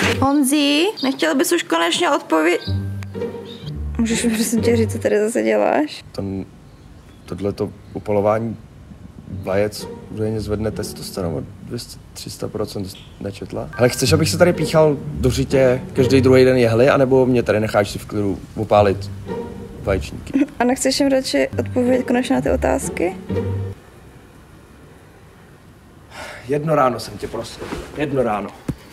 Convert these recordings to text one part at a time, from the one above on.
Honzi, nechtěl bys už konečně odpovědět? Můžeš mi prosím tě říct, co tady zase děláš? Tohleto upalování vajec údajně zvedne testosteron o 200-300%, nečetla. Hele, chceš, abych se tady píchal do řitě každý druhý den jehly, anebo mě tady necháš si v klidu opálit vaječníky? A nechceš jim radši odpovědět konečně na ty otázky? Jedno ráno jsem tě prosil. Jedno ráno.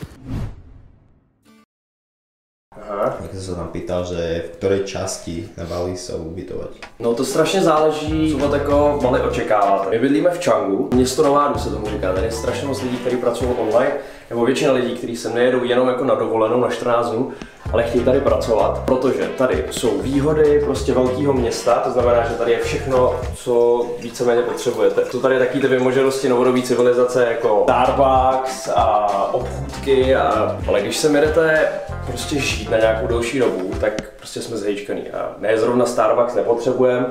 Aha. Jak jsem se tam pýtal, že v které části na Bali jsou ubytovat? No to strašně záleží, co jako Bali očekáváte. My bydlíme v Changu, město nomádu se tomu říká. Tady je strašně moc lidí, kteří pracují online, nebo většina lidí, kteří sem nejedou jenom jako na dovolenou na 14 dnů, ale chtějí tady pracovat, protože tady jsou výhody prostě velkého města, to znamená, že tady je všechno, co víceméně potřebujete. Jsou tady taky ty vymoženosti novodobí civilizace jako Starbucks a obchůdky, ale když sem jedete prostě žít na nějakou delší dobu, tak prostě jsme zhejčkaný. A ne zrovna Starbucks nepotřebujeme,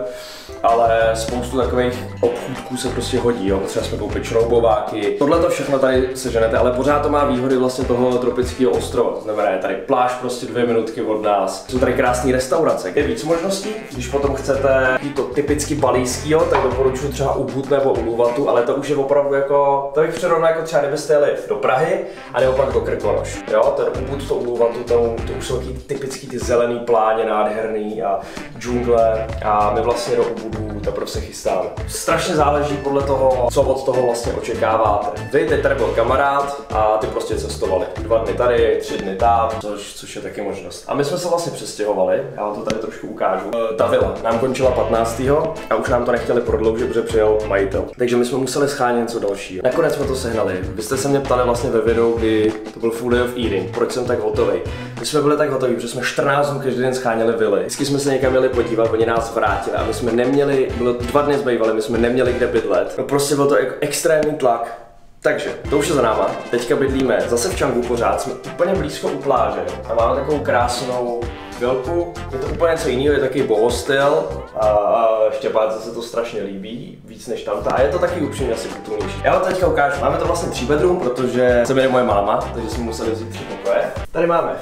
ale spoustu takových obchůdků se prostě hodí. Jo. Třeba jsme koupit šroubováky. Tohle to všechno tady seženete, ale pořád to má výhody vlastně toho tropického ostrova. To znamená, je tady pláž prostě 2 minutky od nás. Jsou tady krásné restaurace. Je víc možností. Když potom chcete to typicky balijského, tak doporučuji třeba Ubud nebo Uluwatu, ale to už je opravdu jako, to bych přirovnal jako třeba kdybyste jeli do Prahy a nebo pak do Krkonoš. Jo, ten Ubud, to Uluwatu, to už jsou taky typický ty zelený pláně, nádherný a džungle a my vlastně do Ubudu teprve se chystáme. Strašně záleží podle toho, co od toho vlastně očekáváte. Vy, teď tady byl kamarád a ty prostě cestovali. 2 dny tady, 3 dny tam, což je taky možnost. A my jsme se vlastně přestěhovali, já vám to tady trošku ukážu. Ta vila nám končila 15. a už nám to nechtěli prodloužit, protože přijel majitel. Takže my jsme museli schánět něco dalšího. Nakonec jsme to sehnali. Vy jste se mě ptali vlastně ve videu, kdy to byl full day of eating, proč jsem tak hotový. My jsme byli tak hotoví, protože jsme 14 dnů každý den scháněli vily. Vždycky jsme se někam měli podívat, oni nás vrátili a my jsme neměli, bylo 2 dny zbývaly, my jsme neměli kde bydlet. No prostě byl to jako extrémní tlak. Takže, to už je za náma. Teďka bydlíme zase v Changu pořád, jsme úplně blízko u pláže a máme takovou krásnou vilku. Je to úplně něco jiného, je taky bohostyl a Štěpánce se to strašně líbí, víc než tamta a je to taky upřímně asi kulturnější. Já vám teďka ukážu, máme to vlastně 3 bedroom, protože se jmenuje moje máma, takže jsme museli vzít 3 pokoje. Tady máme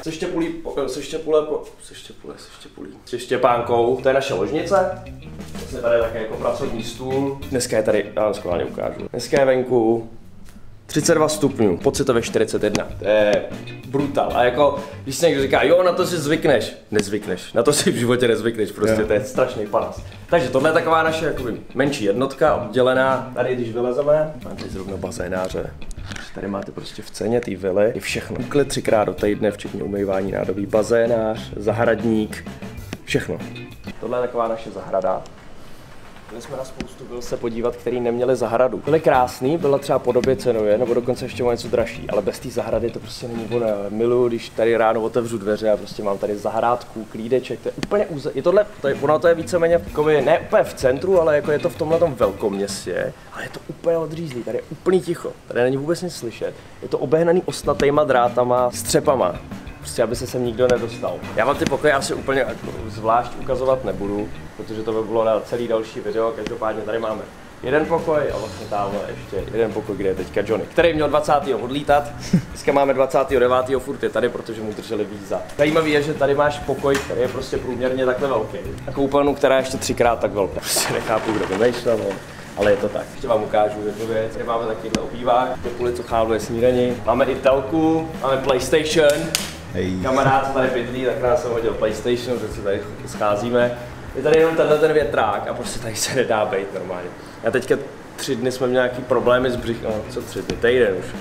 se Štěpánkou, to je naše ložnice. Vlastně tady je také jako pracovní stůl. Dneska je tady, já vám schválně ukážu. Dneska je venku 32 stupňů, pocitově 41. To je brutál. A jako, když si někdo říká, jo, na to si zvykneš. Nezvykneš. Na to si v životě nezvykneš, prostě to je strašný panas. Takže tohle je taková naše jakoby menší jednotka, oddělená. Tady, když vylezeme, máme tady zrovna bazénáře. Tady máte prostě v ceně té vily je všechno. Úklid 3x do týdne, včetně umývání nádobí, bazénář, zahradník, všechno. Tohle je taková naše zahrada. Byli jsme na spoustu vil se podívat, který neměli zahradu. Byly krásný, byla třeba podobě cenově, nebo dokonce ještě o něco dražší, ale bez té zahrady to prostě není ono. Miluju, když tady ráno otevřu dveře a prostě mám tady zahrádku, klídeček, to je úplně ono to je víceméně jakoby, ne úplně v centru, ale jako je to v tomhletom velkoměstě, ale je to úplně odřízlý, tady je úplně ticho, tady není vůbec nic slyšet. Je to obehnaný ostnatýma drátama, střepama. Prostě, aby se sem nikdo nedostal. Já vám ty pokoje asi úplně zvlášť ukazovat nebudu, protože to by bylo na celý další video. Každopádně tady máme jeden pokoj a vlastně tamhle ještě jeden pokoj, kde je teďka Johnny, který měl 20. odlítat. Dneska máme 29. furt je tady, protože mu drželi víza. Zajímavý je, že tady máš pokoj, který je prostě průměrně takhle velký. A koupelnu, která je ještě 3x tak velká. Prostě nechápu, kdo vymýšlel. Ale je to tak. Ještě vám ukážu jednu věc. Tady máme takovýhle obývák, do půli co cháluje snídani. Máme i telku, máme PlayStation. Hej. Kamarád tady bydlí, tak nás jsem hodil PlayStation, že se tady scházíme. Je tady jenom ten větrák a prostě tady se nedá bejt normálně. A teďka 3 dny jsme měli nějaký problémy s břichem, no co 3 dny, týden už.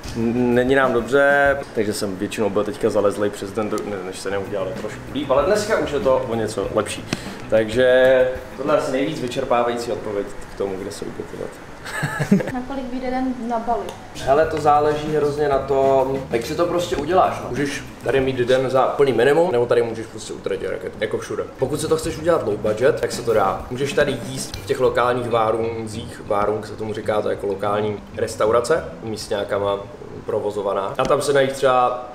Není nám dobře, takže jsem většinou byl teďka zalezlej přes den, než se neudělalo trošku líp, ale dneska už je to o něco lepší. Takže tohle je asi nejvíc vyčerpávající odpověď k tomu, kde se ubytovat. Na kolik vyjde den na Bali? Hele, to záleží hrozně na tom, jak si to prostě uděláš. No. Můžeš tady mít den za plný minimum, nebo tady můžeš prostě utratit raket, jako všude. Pokud si to chceš udělat low budget, tak se to dá. Můžeš tady jíst v těch lokálních várung se tomu říká, to jako lokální restaurace, místňákama provozovaná. A tam se najít třeba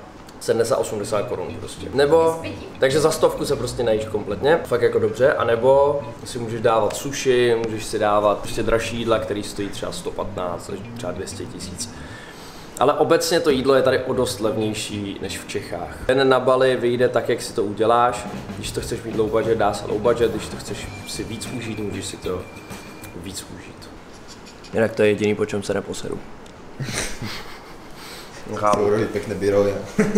70-80 korun prostě. Nebo, takže za 100 se prostě najíš kompletně, fakt jako dobře, anebo si můžeš dávat sushi, můžeš si dávat prostě dražší jídla, který stojí třeba 115 až třeba 200 000. Ale obecně to jídlo je tady o dost levnější než v Čechách. Ten na Bali vyjde tak, jak si to uděláš. Když to chceš mít low budget, dá se low budget, když to chceš si víc užít, můžeš si to víc užít. Jinak to je jediný, po čem se neposedu. Chápu. Urobí pekné byrovia.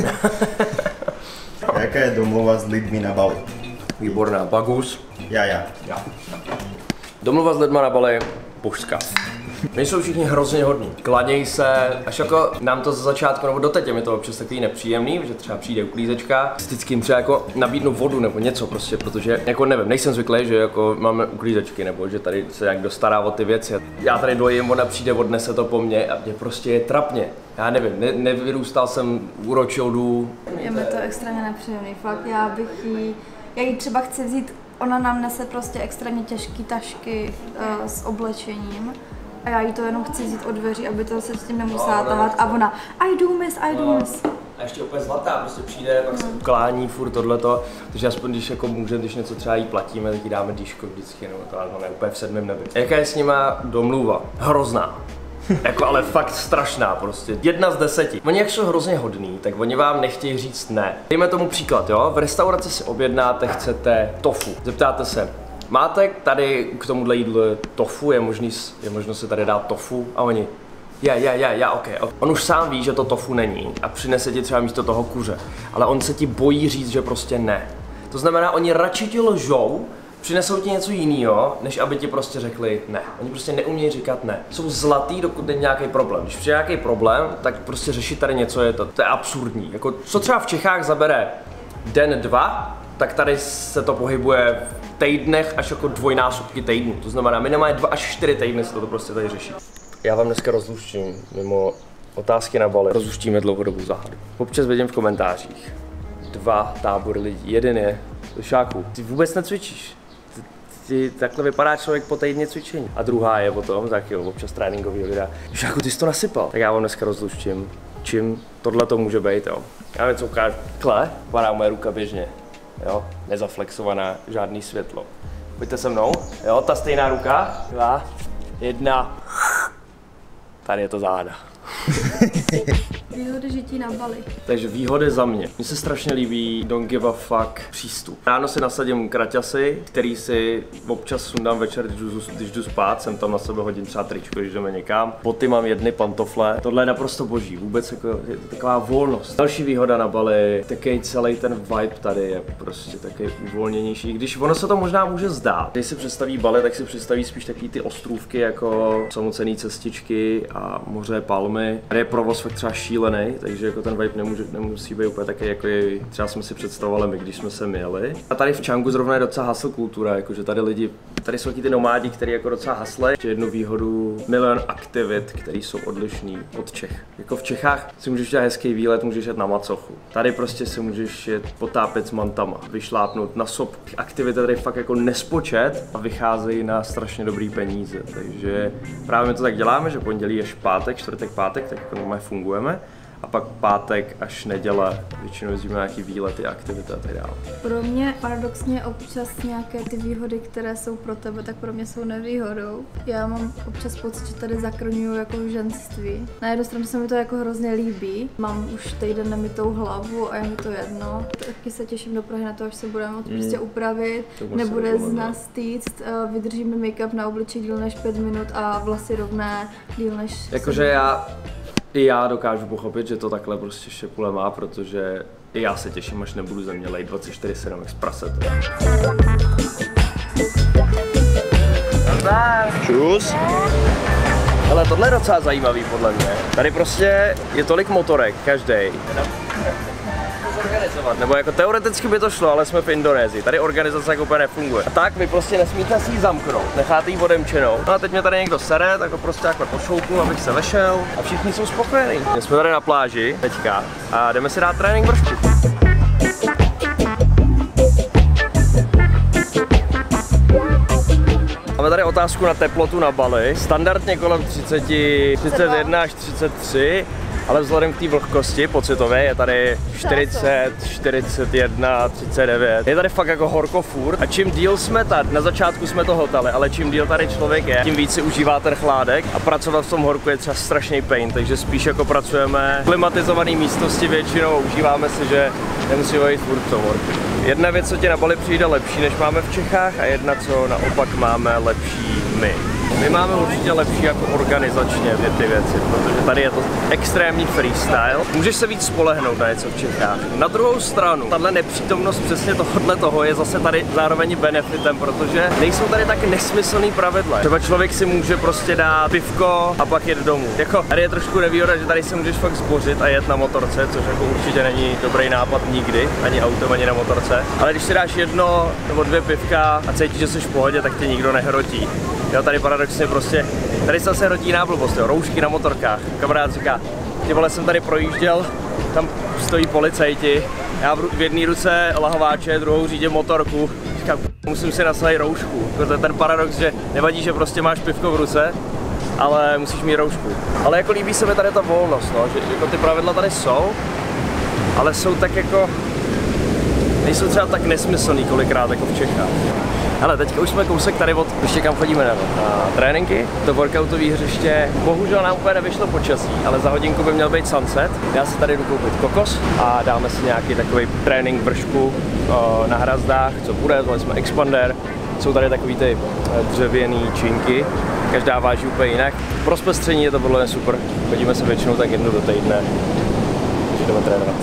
Jaká je domluva s lidmi na Bali? Výborná. Bagus. Já. Domluva s lidma na Bali, božská. My jsou všichni hrozně hodní. Klaněj se, až jako nám to ze začátku, nebo doteď je mi to občas takový nepříjemný, že třeba přijde uklízečka, vždycky jim třeba jako nabídnu vodu nebo něco prostě, protože jako nevím, nejsem zvyklý, že jako máme uklízečky nebo že tady se nějak dostará o ty věci. Já tady dojím, ona přijde, odnese to po mně a mě prostě je trapně. Já nevím, nevyrůstal jsem u ročoudů. Je mi to extrémně nepříjemný, fakt já jí třeba chci vzít, ona nám nese prostě extrémně těžké tašky s oblečením. A já jí to jenom chci vzít od dveří, aby to se s tím nemusela tahat a ona I do miss. A ještě úplně zlatá, prostě přijde, pak se uklání furt tohleto, takže aspoň když jako může, když něco třeba jí platíme, tak jí dáme dýško vždycky, nebo to ale úplně v 7. nebi. Jaká je s nima domluva? Hrozná. Jako ale fakt strašná prostě. 1 z 10. Oni jak jsou hrozně hodní, tak oni vám nechtějí říct ne. Dejme tomu příklad, jo? V restauraci si objednáte, chcete tofu. Zeptáte se, máte tady k tomuhle jídlu tofu, je možno se tady dát tofu? A oni, okay. On už sám ví, že to tofu není a přinese ti třeba místo toho kuře, ale on se ti bojí říct, že prostě ne. To znamená, oni radši ti lžou, přinesou ti něco jiného, než aby ti prostě řekli ne. Oni prostě neumějí říkat ne. Jsou zlatý, dokud není nějaký problém. Když přijde nějaký problém, tak prostě řešit tady něco je to je absurdní. Jako, co třeba v Čechách zabere den, 2, tak tady se to pohybuje v týdnech až jako dvojnásobky týdnů. To znamená, minimálně 2 až 4 týdny se to prostě tady řeší. Já vám dneska rozluštím mimo otázky na Bali. Rozluštíme dlouhodobou záhadu. Občas vidím v komentářích 2 tábory lidí. Jeden je Dušáku, ty vůbec necvičíš. Ty takhle vypadá člověk po týdně cvičení. A druhá je potom taky občas tréninkový videa. Dušáku, ty jsi to nasypal. Tak já vám dneska rozluštím, čím tohle to může být, jo. Já něco ukážu. Takhle vypadá moje ruka běžně. Jo, nezaflexovaná, žádný světlo. Pojďte se mnou, jo, ta stejná ruka. 2, 1. Tady je to záda. Výhody žití na Bali. Takže výhody za mě. Mně se strašně líbí don't give a fuck přístup. Ráno si nasadím kraťasy, který si občas sundám večer, když jdu spát, jsem tam na sebe hodím třeba tričko, když jdeme někam. Boty mám 1 pantofle. Tohle je naprosto boží, vůbec jako je to taková volnost. Další výhoda na Bali, taky celý ten vibe tady je prostě taky uvolněnější. Když ono se to možná může zdát. Když si představí Bali, tak si představí spíš takový ty ostrůvky jako samocenné cestičky a moře, palmy. Tady je provoz fakt třeba šílený, takže jako ten vibe nemusí být úplně taky, jako je, třeba jsme si představovali my, když jsme sem jeli. A tady v Changu zrovna je docela hustle kultura, jakože tady jsou ty nomádi, kteří jako docela hustlejí. Jednu výhodu, milion aktivit, které jsou odlišný od Čech. Jako v Čechách si můžeš dělat hezký výlet, můžeš jet na macochu. Tady prostě si můžeš jet potápět s mantama, vyšlápnout na sop. Aktivity tady fakt jako nespočet a vycházejí na strašně dobrý peníze, takže právě my to tak děláme, že pondělí až pátek, čtvrtek, pátek, tak jako normálně fungujeme. A pak pátek až neděle většinou jezdíme nějaký výlety, aktivity a tak dále. Pro mě paradoxně občas nějaké ty výhody, které jsou pro tebe, tak pro mě jsou nevýhodou. Já mám občas pocit, že tady zakrňuju jako ženství. Na jednu stranu se mi to jako hrozně líbí. Mám už týden nemitou hlavu a je mi to jedno. Taky se těším do Prahy na to, až se budeme prostě upravit. Nebude z nás týct, vydržíme make-up na obličej díl než 5 minut a vlasy rovné díl než... Jakože i já dokážu pochopit, že to takhle prostě Šepule má, protože i já se těším, až nebudu ze mě lejt 24/7 jak z prasete. Čus! Ale tohle je docela zajímavý podle mě. Tady prostě je tolik motorek, každej. Organizovat, nebo jako teoreticky by to šlo, ale jsme v Indonésii, tady organizace jako úplně nefunguje. A tak vy prostě nesmíte si ji zamknout, necháte ji odemčenou. No a teď mě tady někdo sere, tak ho prostě jako pošoupnu, abych se vešel a všichni jsou spokojení. My jsme tady na pláži teďka a jdeme si dát trénink vršky. Máme tady otázku na teplotu na Bali, standardně kolem 30, 31 až 33. ale vzhledem k té vlhkosti pocitově je tady 40, 41, 39. Je tady fakt jako horko furt a čím díl jsme tady, na začátku jsme to hotali, ale čím díl tady člověk je, tím víc si užívá ten chládek a pracovat v tom horku je třeba strašný pain, takže spíš jako pracujeme v klimatizované místnosti většinou, užíváme si, že nemusíme jít furt v tom horku. Jedna věc, co ti na Bali přijde lepší, než máme v Čechách a jedna, co naopak máme lepší my. My máme určitě lepší jako organizačně ty věci, protože tady je to extrémní freestyle. Můžeš se víc spolehnout na něco v Čechách. Na druhou stranu, tahle nepřítomnost přesně tohohle toho je zase tady zároveň benefitem, protože nejsou tady tak nesmyslný pravidla. Třeba člověk si může prostě dát pivko a pak jet domů. Jako tady je trošku nevýhoda, že tady se můžeš fakt zbořit a jet na motorce, což jako určitě není dobrý nápad nikdy, ani autem, ani na motorce. Ale když si dáš jedno nebo dvě pivka a cítíš, že jsi v pohodě, tak tě nikdo nehrotí. Jo, tady paradoxně prostě, tady se zase hrotí blbost, jo, roušky na motorkách. Kamarád říká, ty vole, jsem tady projížděl, tam stojí policajti, já v jedné ruce lahováče, druhou řídím motorku, říkám, musím si nasadit roušku. To je ten paradox, že nevadí, že prostě máš pivko v ruce, ale musíš mít roušku. Ale jako líbí se mi tady ta volnost, no, že jako ty pravidla tady jsou, ale jsou tak jako, nejsou třeba tak nesmyslný kolikrát jako v Čechách. Hele, teďka už jsme kousek tady od, ještě kam chodíme na tréninky, to workoutové hřiště, bohužel nám úplně nevyšlo počasí, ale za hodinku by měl být sunset. Já si tady jdu koupit kokos a dáme si nějaký takový trénink v vršku na hrazdách, co bude, zvali jsme expander, jsou tady takový ty dřevěný činky, každá váží úplně jinak. Pro zpestření je to podle mě super, chodíme se většinou tak jednou do týdne, takže jdeme trénovat.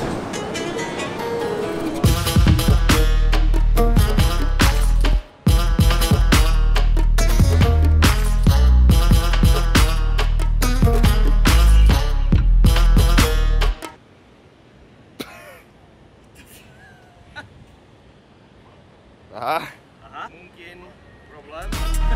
Aha, mungkin problém.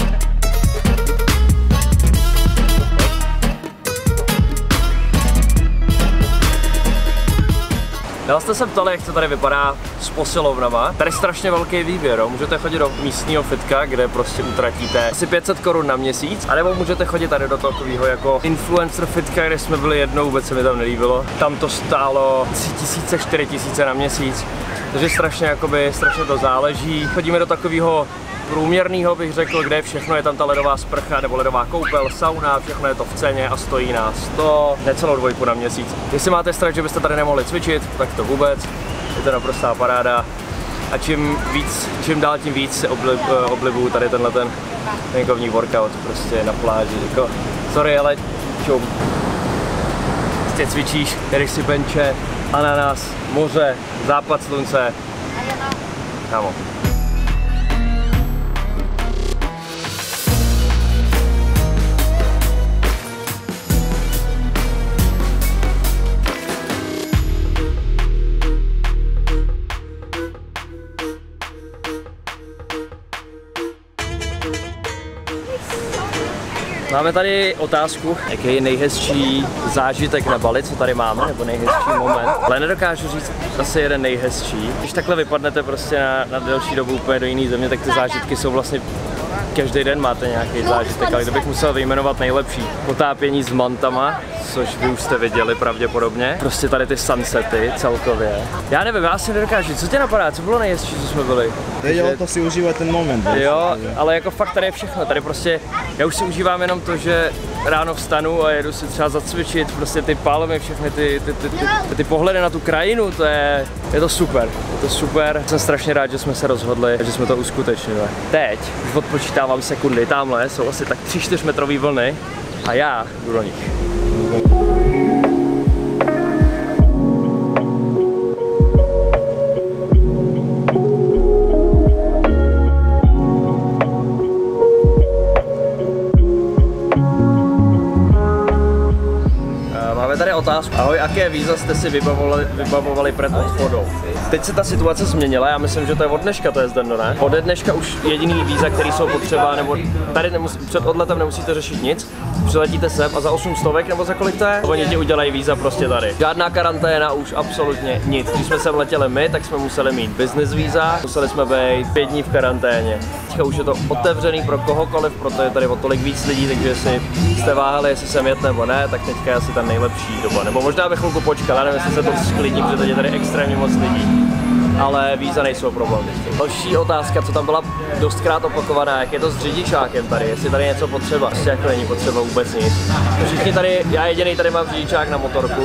Dal jste se ptali, jak to tady vypadá s posilovnama. Tady je strašně velký výběr, jo. Můžete chodit do místního fitka, kde prostě utratíte asi 500 Kč na měsíc, anebo můžete chodit tady do takového jako influencer fitka, kde jsme byli jednou, vůbec se mi tam nelíbilo. Tam to stálo 3000, 4000 na měsíc, takže strašně to záleží. Chodíme do takového průměrného, bych řekl, kde všechno, je tam ta ledová sprcha nebo ledová koupel, sauna, všechno je to v ceně a stojí nás 100, necelou 2 na měsíc. Jestli máte strach, že byste tady nemohli cvičit, tak to vůbec, je to naprostá paráda. A čím dál tím víc se oblibuju tady tenhle venkovní workout prostě na pláži. Jako, sorry, ale čum. Prostě cvičíš, jedeš si benče, ananas, moře, západ slunce. Kámo. Máme tady otázku, jaký je nejhezčí zážitek na Bali, co tady máme, nebo nejhezčí moment. Ale nedokážu říct asi jeden nejhezčí. Když takhle vypadnete prostě na delší dobu úplně do jiné země, tak ty zážitky jsou vlastně každý den máte nějaký zážitek, ale kdybych musel vyjmenovat nejlepší, potápění s mantama, což vy už jste viděli pravděpodobně. Prostě tady ty sunsety celkově. Já nevím, já si nedokážu, co tě napadá, co bylo nejhezčí, co jsme byli? Jde o to si užívat ten moment. Jo, ale jako fakt tady je všechno, tady prostě, já už si užívám jenom to, že ráno vstanu a jedu si třeba zacvičit, prostě ty palmy, všechny ty pohledy na tu krajinu, je to super, Jsem strašně rád, že jsme se rozhodli, že jsme to uskutečnili. Teď už odpočítávám sekundy, tamhle jsou asi tak 3-4 metrový vlny a já jdu do nich. Tady otázku. Ahoj, jaké víza jste si vybavovali před odchodou? Teď se ta situace změnila, já myslím, že to je od dneška, to je zdeno, ne? Ode dneška už jediný víza, které jsou potřeba, nebo tady před odletem nemusíte řešit nic. přiletíte sem a za 800 nebo za kolik to je? Oni ti udělají víza prostě tady. Žádná karanténa, už absolutně nic. Když jsme sem letěli my, tak jsme museli mít business víza, museli jsme být 5 dní v karanténě. Teďka už je to otevřený pro kohokoliv, proto je tady o tolik víc lidí, takže si jste váhali, jestli sem jet nebo ne, tak teďka je asi ta nejlepší doba. Nebo možná bych chvilku počkal, já nevím, jestli se to sklidní, protože teď je tady extrémně moc lidí. Ale víza nejsou problém. Další otázka, co tam byla dostkrát opakovaná, jak je to s řidičákem tady, jestli tady něco potřeba, prostě jako není potřeba vůbec nic. Všichni tady, já jediný tady mám řidičák na motorku,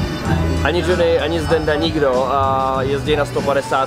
ani Johnny, ani Zdenda, nikdo a jezdí na 150,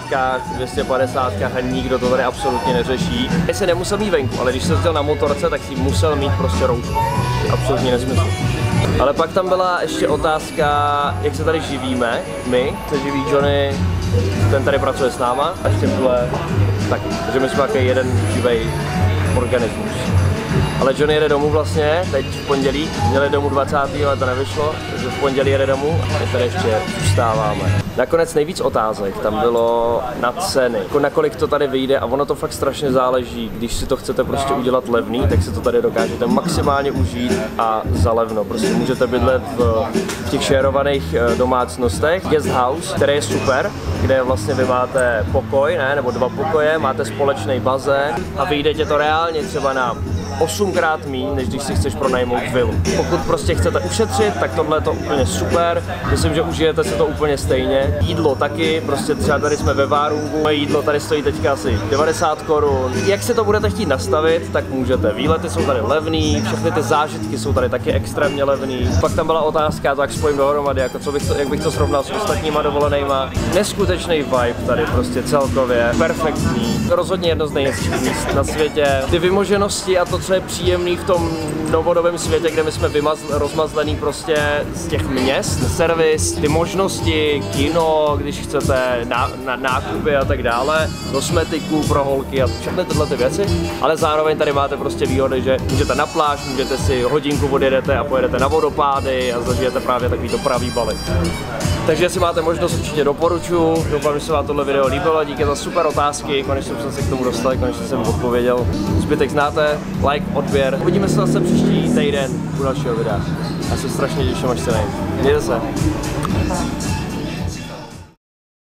250 a nikdo to tady absolutně neřeší. Já se nemusel mít venku, ale když se jezdil na motorce, tak si musel mít prostě roušku. Absolutně nesmysl. Ale pak tam byla ještě otázka, jak se tady živíme. My se živí Johnny, ten tady pracuje s náma a ještě tohle taky. Takže my jsme takový jeden živej organismus. Ale Johnny jede domů vlastně, teď v pondělí, měli domů 20. ale to nevyšlo, takže v pondělí jede domů a my tady ještě zůstáváme. Nakonec nejvíc otázek tam bylo na ceny, jako nakolik to tady vyjde a ono to fakt strašně záleží, když si to chcete prostě udělat levný, tak si to tady dokážete maximálně užít a za levno. Prostě můžete bydlet v těch šerovaných domácnostech, guest house, který je super, kde vlastně vy máte pokoj, ne, nebo 2 pokoje, máte společný bazén a vyjde to reálně třeba na 8krát míň, než když si chceš pronajmout vilu. Pokud prostě chcete ušetřit, tak tohle je to úplně super. Myslím, že užijete se to úplně stejně. Jídlo taky, prostě třeba tady jsme ve Várungu, moje jídlo tady stojí teďka asi 90 korun. Jak si to budete chtít nastavit, tak můžete. Výlety jsou tady levný, všechny ty zážitky jsou tady taky extrémně levný. Pak tam byla otázka, tak spojím dohromady, jako jak bych to srovnal s ostatníma dovolenejma. Neskutečný vibe tady prostě celkově, perfektní. Rozhodně jedno z nejhezčích míst na světě. Ty vymoženosti a to, co je příjemný v tom novodobém světě, kde my jsme rozmazlený prostě z těch měst, servis, ty možnosti, kino, když chcete, nákupy a tak dále, kosmetiku pro holky a všechny tyhle ty věci, ale zároveň tady máte prostě výhody, že můžete na pláž, můžete si hodinku odjedete a pojedete na vodopády a zažijete právě takovýto pravý balík. Takže jestli máte možnost, určitě doporučuji. Doufám, že se vám tohle video líbilo. Díky za super otázky. Konečně jsem se k tomu dostal, konečně jsem odpověděl. Zbytek znáte, like, odběr. Uvidíme se zase příští týden u dalšího videa. Já se strašně těším, až se najím. Mějte se.